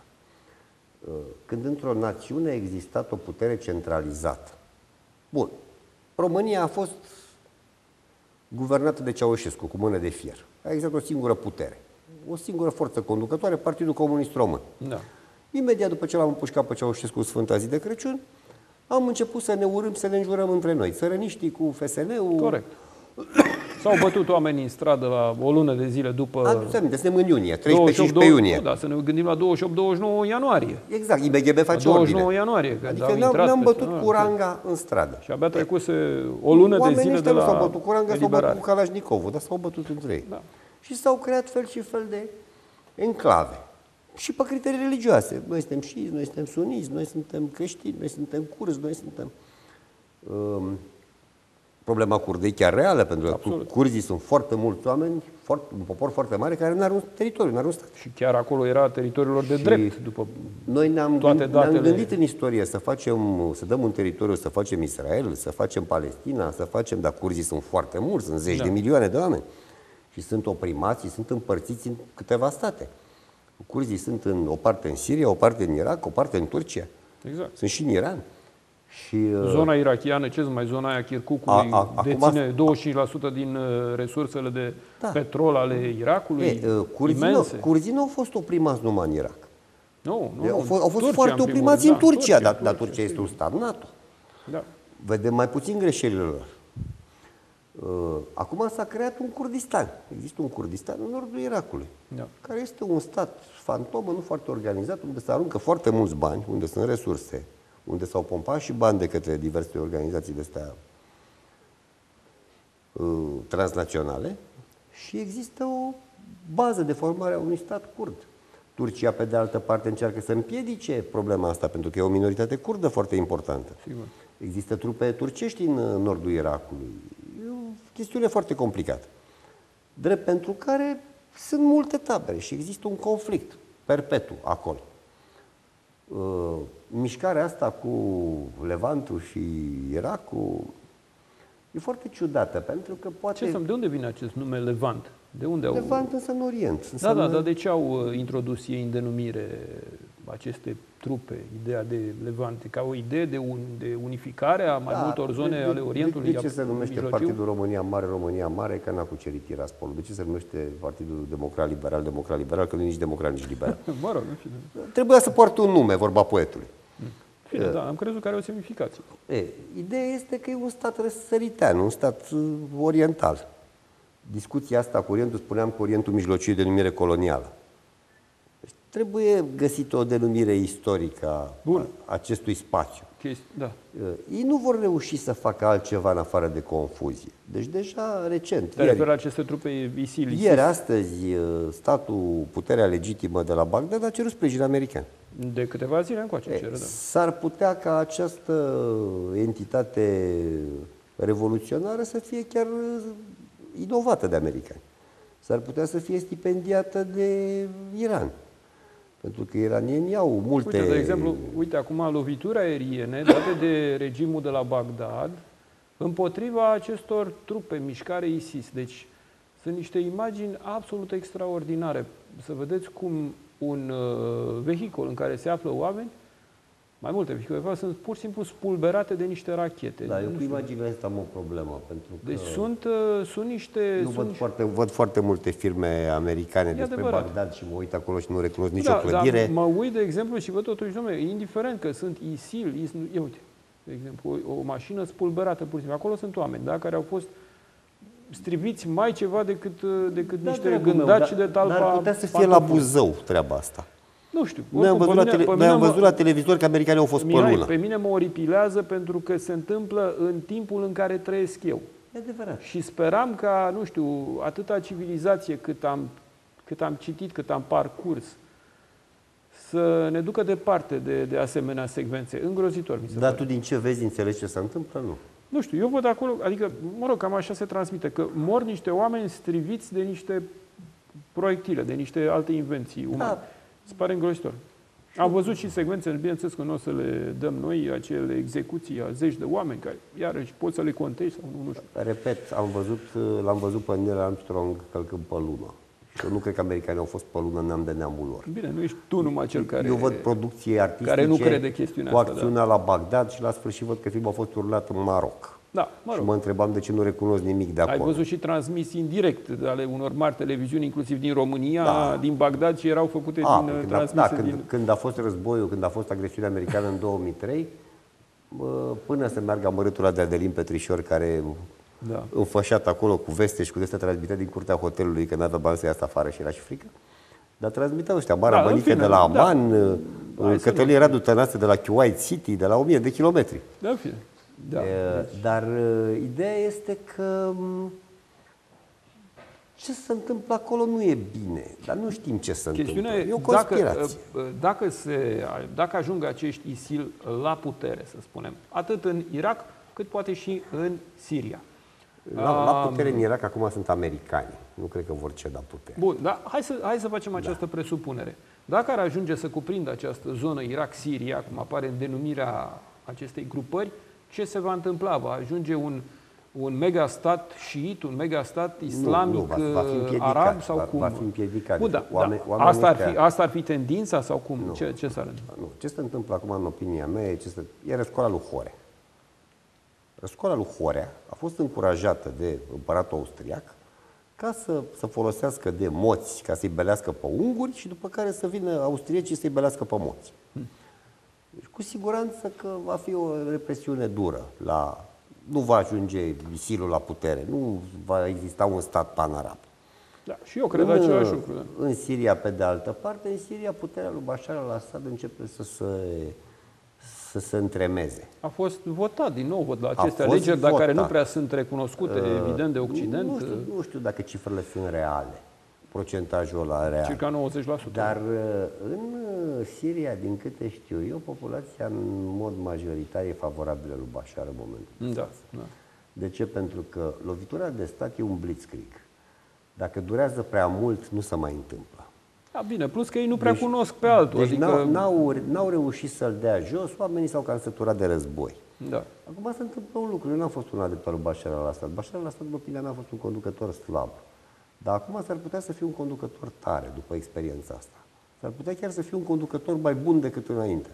Când într-o națiune a existat o putere centralizată. Bun. România a fost guvernată de Ceaușescu cu mână de fier. A existat o singură putere. O singură forță conducătoare, Partidul Comunist Român. Da. Imediat după ce l-am împușcat pe Ceaușescu în Sfânta Zi de Crăciun, am început să ne urâm, să ne înjurăm între noi. Țărăniștii cu F S N-ul. Corect. S-au bătut oamenii în stradă la o lună de zile după... Aduți aminte, suntem în iunie, treisprezece douăzeci și opt, cincisprezece iunie. Nu, da, să ne gândim la douăzeci și opt douăzeci și nouă ianuarie. Exact, I B G B face douăzeci și nouă ordine. ianuarie, când Adică au ne-am, intrat ne-am peste- bătut ah, cu ranga în stradă. Și abia trecuse o lună de Oamenii zile de ăștia nu la s-au bătut cu ranga, s-au bătut eliberare. cu Kalashnikovul, dar s-au bătut între ei. Da. Și s-au creat fel și fel de enclave. Și pe criterii religioase. Noi suntem șiiți, noi suntem suniți, noi suntem creștini, noi suntem curzi, noi suntem... Um, problema curdă e chiar reală, pentru că Absolut. curzii sunt foarte mulți oameni, foarte, un popor foarte mare, care nu are un teritoriu, nu are un stat. Și chiar acolo era teritoriilor de Și drept, după Noi ne-am, toate gândit, ne-am datele. gândit în istorie să facem, să dăm un teritoriu, să facem Israel, să facem Palestina, să facem, dar curzii sunt foarte mulți, sunt zeci Da. de milioane de oameni. Și sunt oprimați, și sunt împărțiți în câteva state. Curzii sunt în, o parte în Siria, o parte în Irak, o parte în Turcia. Exact. Sunt și în Iran. Și, uh, Zona irachiană, ce mai zona aia Kirkukului, A- a- acum- deține douăzeci și cinci la sută din uh, resursele de Da. petrol ale Irakului, e, uh, curzii, nu, imense. curzii nu au fost oprimați numai în Irak. Nu, nu, Au nu. fost, au fost Turcia, foarte în primul oprimați rând, în Turcia, da, dar, dar Turcia este un stat NATO. Da. Vedem mai puțin greșelile lor. Uh, Acum s-a creat un Kurdistan. Există un Kurdistan în nordul Irakului, Da. care este un stat fantomă, nu foarte organizat, unde se aruncă foarte mulți bani, unde sunt resurse, unde s-au pompat și bani de către diverse organizații de astea uh, transnaționale și există o bază de formare a unui stat kurd. Turcia, pe de altă parte, încearcă să împiedice problema asta, pentru că e o minoritate kurdă foarte importantă. Sigur. Există trupe turcești în uh, nordul Irakului. E o chestiune foarte complicată. Drept pentru care sunt multe tabere și există un conflict perpetu acolo. Uh, mișcarea asta cu Levantul și Irakul e foarte ciudată, pentru că poate... Ce să, de unde vine acest nume Levant? De unde au... Levant însă în Orient. Da, înseamnă- da, dar de ce au uh, introdus ei în denumire aceste trupe, ideea de Levante, ca o idee de, un, de unificare a mai Da, multor zone de, de, ale Orientului? De, de ce se numește Mijlociu? Partidul România Mare, România Mare, că n-a cucerit Tiraspolul? De ce se numește Partidul Democrat Liberal, Democrat Liberal, că nu e nici democrat, nici liberal? Mă rog, nu știu. Trebuia să poarte un nume, vorba poetului. Bine, da, am crezut că are o semnificație. E, ideea este că e un stat răsăritean, un stat uh, oriental. Discuția asta cu Orientul, spuneam că Orientul Mijlociu e denumire colonială. Deci trebuie găsită o denumire istorică a Bun. acestui spațiu. Chesti, da. Uh, Ei nu vor reuși să facă altceva în afară de confuzie. Deci deja recent, Te referi la aceste trupe ISIL? ieri, astăzi, uh, statul, puterea legitimă de la Bagdad a cerut sprijin american. De câteva zile încoace E, cere, da. S-ar putea ca această entitate revoluționară să fie chiar inovată de americani. S-ar putea să fie stipendiată de Iran. Pentru că iranienii au multe... Uite, de exemplu, uite, acum lovituri aeriene date de regimul de la Bagdad împotriva acestor trupe, mișcare ISIS. Deci sunt niște imagini absolut extraordinare. Să vedeți cum un uh, vehicul în care se află oameni, mai multe vehicule, de fapt, sunt pur și simplu spulberate de niște rachete. Da, eu Nu cu știu. imaginea asta am o problemă, pentru că Deci sunt, uh, sunt niște... nu sunt văd, niște... foarte, văd foarte multe filme americane despre adevărat. Bagdad și mă uit acolo și nu recunosc nicio da, clădire. Dar mă uit, de exemplu, și văd totuși, domnule, indiferent că sunt ISIL, ISIL ia uite, de exemplu, o, o mașină spulberată, pur și simplu. Acolo sunt oameni, da, care au fost striviți mai ceva decât, decât da, niște dragul gândaci meu, și de talpa. Dar putea să fie la Buzău treaba asta. Nu știu. Noi am văzut, mine, la, tele, noi am văzut la televizor că americanii au fost Mihai, pe lună. Pe mine mă oripilează pentru că se întâmplă în timpul în care trăiesc eu. E adevărat. Și speram ca, nu știu, atâta civilizație cât am, cât am citit, cât am parcurs, să ne ducă departe de, de asemenea secvențe. Îngrozitor, mi se Dar pare. tu din ce vezi, înțelegi ce se întâmplă? Nu. Nu știu, eu văd acolo, adică, mă rog, cam așa se transmite, că mor niște oameni striviți de niște proiectile, de niște alte invenții umane. Da. Se pare îngrozitor. Am văzut și secvențe, bineînțeles că nu o să le dăm noi, acele execuții a zeci de oameni, care, iarăși, poți să le contești sau nu, nu știu. Repet, am văzut, l-am văzut pe Neil Armstrong călcând pe lună. Și eu nu cred că americanii au fost pe lună neam de neamul lor. Bine, nu ești tu numai cel care... Eu văd producție artistice care nu crede chestiunea cu asta, acțiunea da. la Bagdad și la sfârșit văd că filmul a fost urlat în Maroc. Da, mă rog. Și mă întrebam de ce nu recunosc nimic de acolo. Ai văzut și transmisii în direct ale unor mari televiziuni, inclusiv din România, Da. din Bagdad, și erau făcute A, din când, a, transmise da, când, din... când a fost războiul, când a fost agresiunea americană în două mii trei, bă, până să meargă amărâtul ăla de Adelin Petrișor, care Da. înfășat acolo cu veste și cu de-astea transmitea din curtea hotelului, că n-avea bani să iasă afară și era și frică. Dar transmiteau ăștia, Mara Da, în Bănică fine, de la Aman, da. da. Cătălin Radu Tănase de la Kuwait City, de la o mie de kilometri. Da, în fine. Da. E, dar e, ideea este că m, ce se întâmplă acolo nu e bine, dar nu știm ce se Chestiunea întâmplă. E o e, dacă, conspirație. dacă, se, dacă ajung acești ISIL la putere, să spunem, atât în Irak, cât poate și în Siria. La, la putere în Irak acum sunt americani. Nu cred că vor ceda putere. Bun, dar hai să, hai să facem această da. presupunere. Dacă ar ajunge să cuprindă această zonă Irak-Siria, cum apare în denumirea acestei grupări, ce se va întâmpla? Va ajunge un, un megastat șiit, un megastat islamic, nu, nu, va, va fi arab sau va, cum? Va fi împiedicat. Bun, da, Oameni, da. Asta, ar fi, asta ar fi tendința sau cum? Nu. Ce, ce s-ar întâmpla? Nu. Ce se întâmplă acum, în opinia mea, e, ce se, e răscoala lui Horea. Răscoala lui Horea a fost încurajată de împăratul austriac ca să, să folosească de moți, ca să-i belească pe unguri și după care să vină austriecii să-i belească pe moți. Hmm. Deci, cu siguranță că va fi o represiune dură. La, nu va ajunge ISIL-ul la putere, nu va exista un stat pan-arab. Da, și eu cred în, același lucru. Da. În Siria, pe de altă parte, în Siria puterea lui Bashar al-Assad începe să se, să se întremeze. A fost votat din nou vot la aceste A fost alegeri, dar votat. care nu prea sunt recunoscute, uh, evident, de Occident. Nu știu, nu știu dacă cifrele sunt reale, procentajul ăla real. Circa nouăzeci la sută. Dar în Siria, din câte știu eu, populația în mod majoritar e favorabilă lui Bashar în momentul Da, da. De ce? Pentru că lovitura de stat e un blitzkrieg. Dacă durează prea mult, nu se mai întâmplă. Da, bine, plus că ei nu prea Deci- cunosc pe altul. Deci adică... n-au, n-au, n-au reușit să-l dea jos, oamenii s-au cam săturat de război. Da. Acum se întâmplă un lucru. Eu n-am fost un adept al lui Bashar al-Assad. Bashar al-Assad, după opinia mea, a fost un conducător slab. Dar acum s-ar putea să fie un conducător tare după experiența asta. S-ar putea chiar să fie un conducător mai bun decât înainte.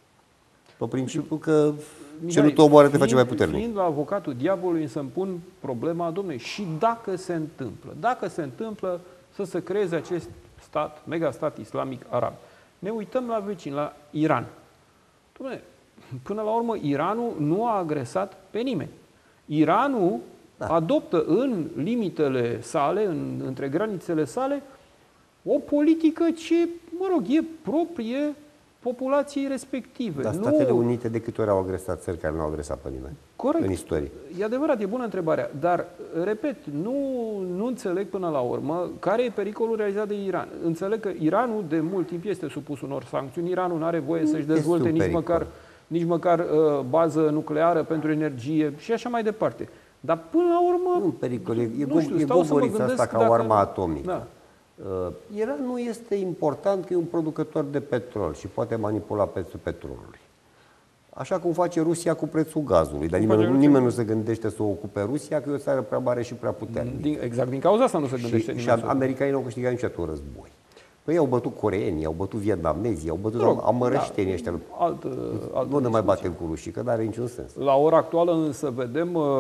Pe principiu că ce nu te omoară te face mai puternic. Fiind la avocatul diavolului, să-mi pun problema, domnule, și dacă se întâmplă, dacă se întâmplă să se creeze acest stat, megastat islamic arab. Ne uităm la vecini, la Iran. Dom'le, până la urmă, Iranul nu a agresat pe nimeni. Iranul da. adoptă în limitele sale, în, între granițele sale, o politică ce, mă rog, e proprie populației respective. Dar nu... Statele Unite de câte ori au agresat țări care nu au agresat pe nimeni? Corect. În istorie. E adevărat, e bună întrebarea, dar, repet, nu, nu înțeleg până la urmă care e pericolul realizat de Iran. Înțeleg că Iranul de mult timp este supus unor sancțiuni, Iranul nu are voie să-și dezvolte nici măcar, nici măcar uh, bază nucleară pentru energie și așa mai departe. Dar până la urmă... Nu, pericol, e, e, nu știu, e stau să mă gogorița asta gândesc ca o dacă- armă atomică. Da. Uh, Iranul este important că e un producător de petrol și poate manipula prețul petrolului. Așa cum face Rusia cu prețul gazului. Dar Cum nimeni, face Rusia? nimeni nu se gândește să o ocupe Rusia, că e o țară prea mare și prea puternică. Din, exact din cauza asta nu se gândește Și, și nimeni. să- americanii nu au câștigat niciodată un război. Păi au bătut coreenii, au bătut vietnamezii, au bătut Mă rog, amărăștenii da, ăștia. Altă, altă Nu ne mai discuție. batem cu rușii, că n-are niciun sens. La ora actuală însă vedem uh,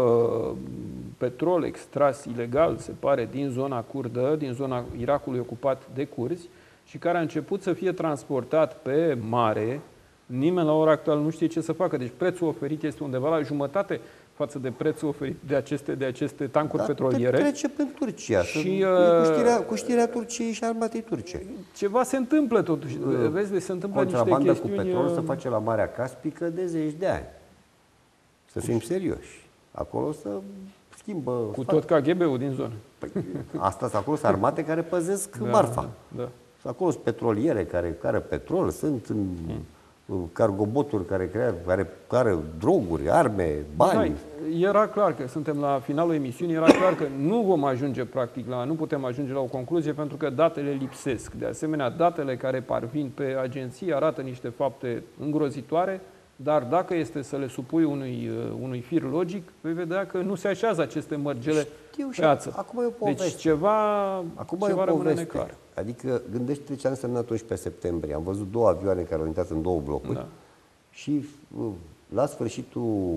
petrol extras ilegal, se pare, din zona kurdă, din zona Irakului ocupat de curzi și care a început să fie transportat pe mare. Nimeni la ora actuală nu știe ce să facă. Deci prețul oferit este undeva la jumătate față de prețul oferit de aceste, de aceste tancuri Dar petroliere. trece pe Turcia, Și, și, uh, cu, știrea, cu știrea Turciei și armatei turce. Ceva se întâmplă totuși. Uh, Vezi, deci se întâmplă niște Contrabanda chestiuni... cu petrol se face la Marea Caspică de zeci de ani. Să fim serioși. Acolo să schimbă... Cu tot K G B-ul din zonă. Păi, asta sunt acolo, sunt armate care păzesc Da, marfa. da. Sunt acolo sunt petroliere care care petrol, sunt în, mm. cargoboturi care creează, care care droguri, arme, bani. Hai, era clar că suntem la finalul emisiunii, era clar că nu vom ajunge practic la, nu putem ajunge la o concluzie pentru că datele lipsesc. De asemenea, datele care parvin pe agenții arată niște fapte îngrozitoare, dar dacă este să le supui unui, unui fir logic, vei vedea că nu se așează aceste mărgele Știu, pe ață. Acum e o poveste. Deci ceva, acum ceva e o rămâne poveste. neclar. Adică gândește ce a însemnat unsprezece septembrie. Am văzut două avioane care au intrat în două blocuri Da. și la sfârșitul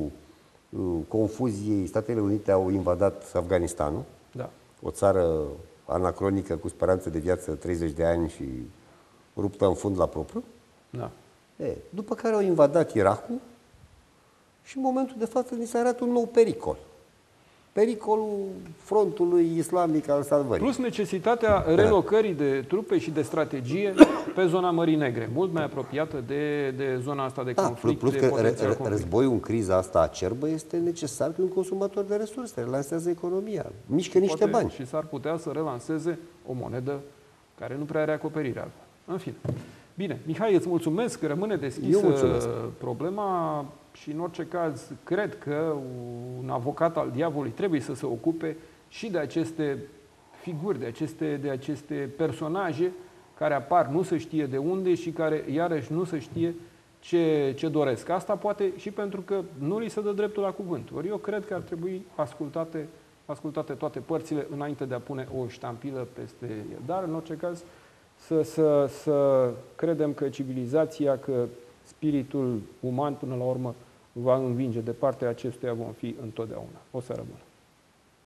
confuziei Statele Unite au invadat Afganistanul, Da. o țară anacronică cu speranță de viață treizeci de ani și ruptă în fund la propriu. Da. E, după care au invadat Irakul și în momentul de față ni se arată un nou pericol. Pericolul frontului islamic al salvării. Plus necesitatea relocării de trupe și de strategie pe zona Mării Negre, mult mai apropiată de, de zona asta de Da, conflict, plus de că potențial re, conflict. războiul în criza asta acerbă este necesar că un consumator de resurse relansează economia, mișcă niște Poate bani. Și s-ar putea să relanseze o monedă care nu prea are acoperire altfel. În fine. Bine, Mihai, îți mulțumesc, rămâne deschisă problema și în orice caz cred că un avocat al diavolului trebuie să se ocupe și de aceste figuri, de aceste, de aceste personaje care apar nu se știe de unde și care iarăși nu se știe ce, ce doresc. Asta poate și pentru că nu li se dă dreptul la cuvânt. Ori eu cred că ar trebui ascultate, ascultate toate părțile înainte de a pune o ștampilă peste el. Dar, în orice caz, să, să, să credem că civilizația, că spiritul uman, până la urmă, va învinge. De partea acestuia vom fi întotdeauna. O seară bună!